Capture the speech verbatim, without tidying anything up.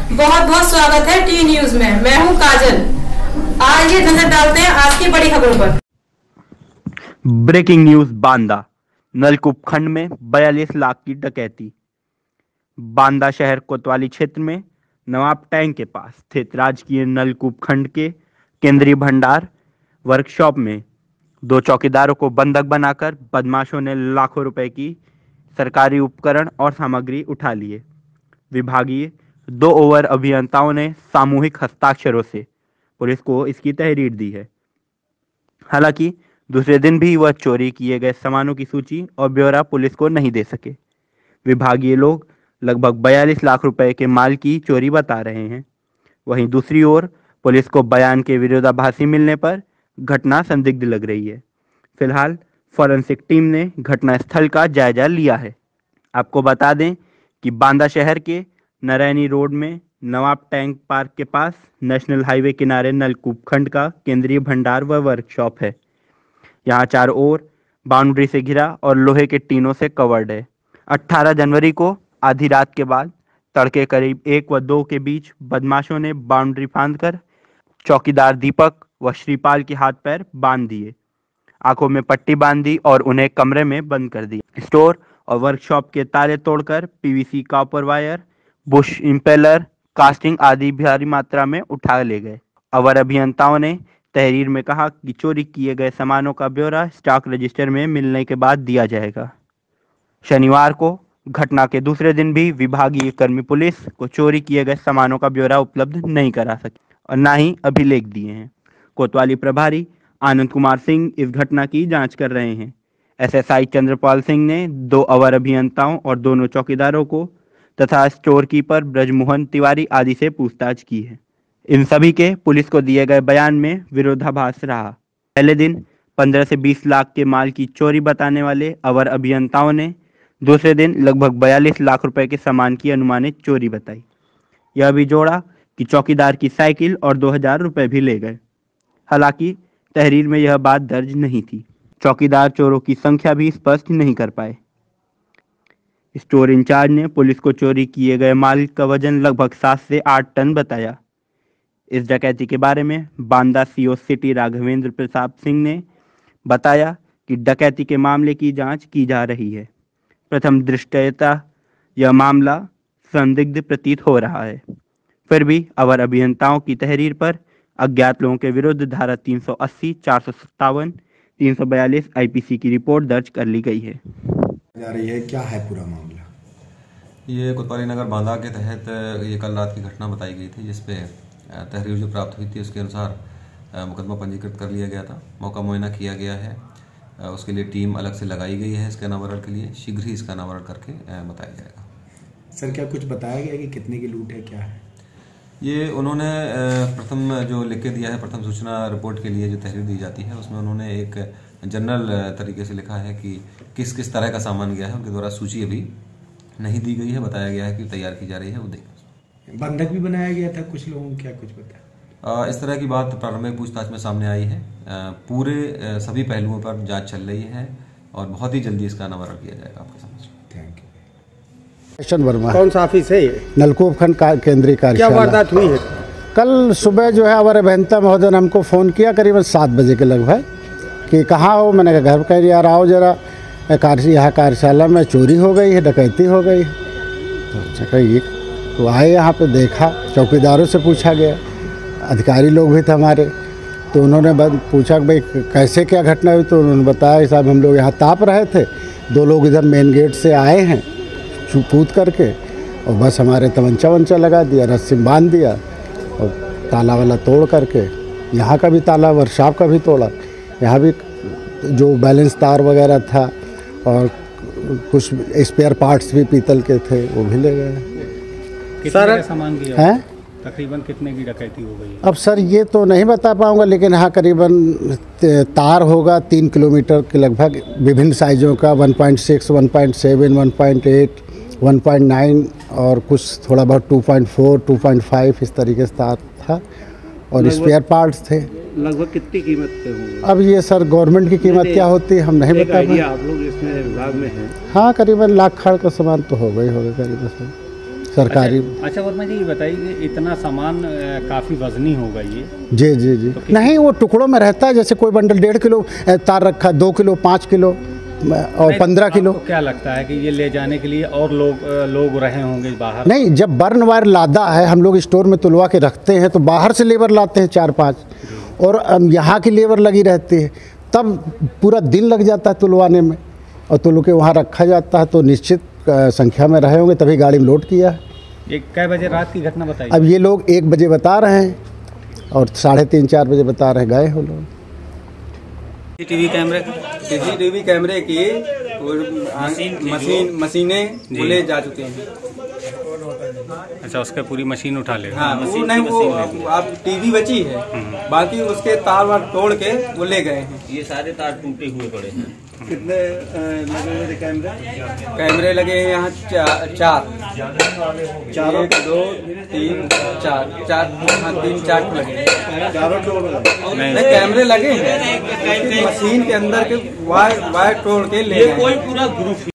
बहुत बहुत स्वागत है टी न्यूज में। मैं हूं काजल। आइए नजर डालते हैं आज की बड़ी खबरों पर। Breaking news. बांदा नलकूप खंड में बयालीस लाख की डकैती। बांदा शहर कोतवाली क्षेत्र में नवाब टैंक के पास स्थित राजकीय नलकूप खंड के केंद्रीय भंडार वर्कशॉप में दो चौकीदारों को बंधक बनाकर बदमाशों ने लाखों रुपए की सरकारी उपकरण और सामग्री उठा लिए। विभागीय दो ओवर अभियंताओं ने सामूहिक हस्ताक्षरों से पुलिस को इसकी तहरीर दी है। हालांकि दूसरे दिन भी वह चोरी किए गए सामानों की सूची और ब्यौरा पुलिस को नहीं दे सके। विभागीय लोग लगभग बयालीस लाख रुपए के माल की चोरी बता रहे हैं। वहीं दूसरी ओर पुलिस को बयान के विरोधाभासी मिलने पर घटना संदिग्ध लग रही है। फिलहाल फॉरेंसिक टीम ने घटनास्थल का जायजा लिया है। आपको बता दें कि बांदा शहर के नारायणी रोड में नवाब टैंक पार्क के पास नेशनल हाईवे किनारे नलकूप खंड का केंद्रीय भंडार व वर्कशॉप है। यहाँ चारों ओर बाउंड्री से घिरा और लोहे के टीनों से कवर्ड है। अठारह जनवरी को आधी रात के बाद तड़के करीब एक व दो के बीच बदमाशों ने बाउंड्री फांदकर चौकीदार दीपक व श्रीपाल के हाथ पैर बांध दिए, आंखों में पट्टी बांध दी और उन्हें कमरे में बंद कर दिया। स्टोर और वर्कशॉप के ताले तोड़कर PVC copper wire, bush impeller, casting आदि भारी मात्रा में उठा ले गए। अवर अभियंताओं ने तहरीर में कहा कि चोरी किए गए सामानों का ब्यौरा स्टॉक रजिस्टर में मिलने के बाद दिया जाएगा। शनिवार को घटना के दूसरे दिन भी विभागीय कर्मी पुलिस को चोरी किए गए सामानों का ब्यौरा उपलब्ध नहीं करा सके और न ही अभिलेख दिए हैं। कोतवाली प्रभारी आनंद कुमार सिंह इस घटना की जांच कर रहे हैं। एसएसआई चंद्रपाल सिंह ने दो अवर अभियंताओं और दोनों चौकीदारों को तथा स्टोर कीपर ब्रजमोहन तिवारी आदि से पूछताछ की है। इन सभी के पुलिस को दिए गए बयान में विरोधाभास रहा। पहले दिन पंद्रह से बीस लाख के माल की चोरी बताने वाले अवर अभियंताओं ने दूसरे दिन लगभग बयालीस लाख रुपए के सामान की अनुमानित चोरी बताई। यह भी जोड़ा कि चौकीदार की साइकिल और दो हजार रुपये भी ले गए। हालांकि तहरीर में यह बात दर्ज नहीं थी। चौकीदार चोरों की संख्या भी स्पष्ट नहीं कर पाए। स्टोर इंचार्ज ने पुलिस को चोरी किए गए माल का वजन लगभग सात से आठ टन बताया। इस डकैती के बारे में बांदा सीओ सिटी राघवेंद्र प्रताप सिंह ने बताया कि डकैती के मामले की जांच की जा रही है। प्रथम दृष्टया यह मामला संदिग्ध प्रतीत हो रहा है, फिर भी अवर अभियंताओं की तहरीर पर अज्ञात लोगों के विरुद्ध धारा तीन सौ अस्सी, चार सौ सत्तावन, तीन सौ बयालीस आईपीसी की रिपोर्ट दर्ज कर ली गई है। जा रही है क्या है पूरा मामला? ये कोतवाली नगर बांदा के तहत ये कल रात की घटना बताई गई थी, जिसपे तहरीर जो प्राप्त हुई थी उसके अनुसार मुकदमा पंजीकृत कर लिया गया था। मौका मुआयना किया गया है, उसके लिए टीम अलग से लगाई गई है। इसके अनावरण के लिए शीघ्र ही इसका अनावरण करके बताया जाएगा। सर क्या कुछ बताया गया कि कितने की लूट है, क्या है? ये उन्होंने प्रथम जो लिख के दिया है, प्रथम सूचना रिपोर्ट के लिए जो तहरीर दी जाती है उसमें उन्होंने एक जनरल तरीके से लिखा है कि किस किस तरह का सामान गया है। उनके द्वारा सूची अभी नहीं दी गई है, बताया गया है कि तैयार की जा रही है, वो देखें। बंधक भी बनाया गया था कुछ लोगों, क्या कुछ बताया? इस तरह की बात प्रारंभिक पूछताछ में सामने आई है। पूरे सभी पहलुओं पर जांच चल रही है और बहुत ही जल्दी इसका अनावरण किया जाएगा आपके समझ। Thank you. किशन वर्मा। कौन सा ऑफिस है ये? नलकूप खंड का केंद्रीय कार्यालय। क्या वारदात हुई है? कल सुबह जो है अवर अभियंता महोदय ने हमको फ़ोन किया करीबन सात बजे के लगभग कि कहाँ हो। मैंने कहा घर पर। यार आओ जरा, कार्य यहाँ कार्यशाला में चोरी हो गई है, डकैती हो गई। तो कहिए तो आए यहाँ पे, देखा, चौकीदारों से पूछा गया, अधिकारी लोग भी थे हमारे, तो उन्होंने पूछा कि भाई कैसे क्या घटना हुई। तो उन्होंने बताया कि साहब हम लोग यहाँ ताप रहे थे, दो लोग इधर मेन गेट से आए हैं कूद करके और बस हमारे तमंचा वंचा लगा दिया, रस्सी बांध दिया और ताला वाला तोड़ करके, यहाँ का भी ताला वर्कशॉप का भी तोड़ा, यहाँ भी जो बैलेंस तार वगैरह था और कुछ स्पेयर पार्ट्स भी पीतल के थे वो भी ले गए। कितना सामान गया है? तकरीबन कितने की डकैती हो गई? अब सर ये तो नहीं बता पाऊंगा, लेकिन हाँ करीबन तार होगा तीन किलोमीटर के लगभग, विभिन्न साइज़ों का, one point six, one point seven, one point eight, one point nine और कुछ थोड़ा बहुत two point four, two point five इस तरीके से तार था और स्पेयर पार्ट्स थे। लगभग कितनी कीमत के होंगे? अब ये सर गवर्नमेंट की कीमत क्या होती है हम नहीं बता पाए। आप लोग इसमें विभाग में हैं? हाँ करीबन लाख खड़ का सामान तो हो गई होगा करीबन सर। सरकारी। अच्छा, अच्छा वर्मा जी ये बताइए कि इतना सामान अ, काफी वजनी होगा ये? जी जी जी तो नहीं, वो टुकड़ों में रहता है, जैसे कोई बंडल डेढ़ किलो अ, तार रखा, दो किलो, पाँच किलो और पंद्रह किलो। आपको क्या लगता है कि ये ले जाने के लिए और लोग अ, लोग रहे होंगे बाहर? नहीं, जब बर्न वायर लादा है, हम लोग स्टोर में तुलवा के रखते हैं, तो बाहर से लेबर लाते हैं चार पाँच, और अम, यहाँ की लेबर लगी रहती है, तब पूरा दिन लग जाता है तुलवाने में, और तुल के वहाँ रखा जाता है, तो निश्चित अ, संख्या में रहे होंगे, तभी गाड़ी में लोड किया है। ये कै बजे रात की घटना बताइए? अब ये लोग एक बजे बता रहे हैं और साढ़े तीन चार बजे बता रहे हैं गए हो लोग। सीसीटीवी कैमरे सीसीटीवी कैमरे की मशीन मशीनें बोले जा चुके हैं। अच्छा, उसके पूरी मशीन उठा ले? हाँ, वो नहीं, वो आप टीवी बची है, बाकी उसके तार वार तोड़ के वो ले गए हैं। ये सारे तार टूटे हुए पड़े हैं। कितने लगे हुए थे कैमरे? कैमरे लगे हैं यहाँ चा, चार चार एक दो तीन चार चार हाँ तीन चार लगे चारों नहीं, नहीं कैमरे लगे हैं, मशीन के अंदर के वायर वायर तोड़ के ले गए। कोई पूरा ग्रुप